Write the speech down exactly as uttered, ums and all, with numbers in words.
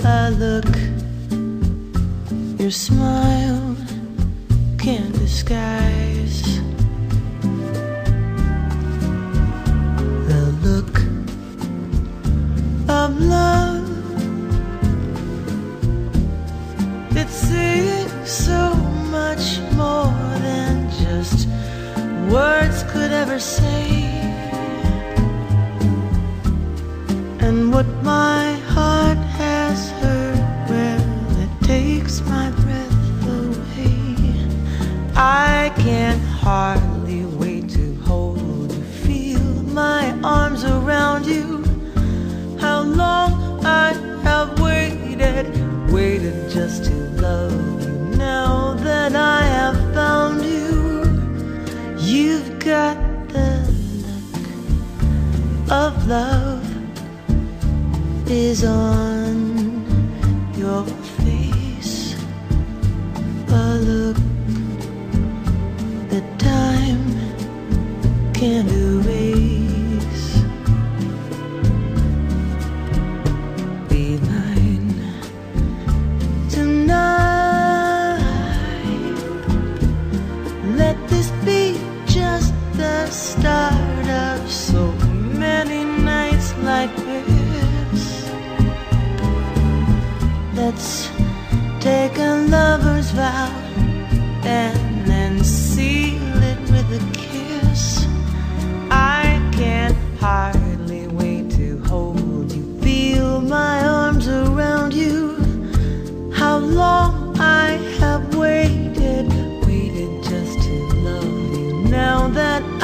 a look your smile can't disguise. The look of love that says so much more than just words could ever say. And what my heart has heard, well, it takes my breath away. I can't hardly wait to hold you, feel my arms around you. How long I have waited, waited just to love you. Now that I have found you, you've got the look of love is on your face, a look that time can't erase. Be mine tonight. Let this be just the start of so many nights like this. Let's take a lover's vow and then seal it with a kiss. I can't hardly wait to hold you, feel my arms around you. How long I have waited, waited just to love you. Now that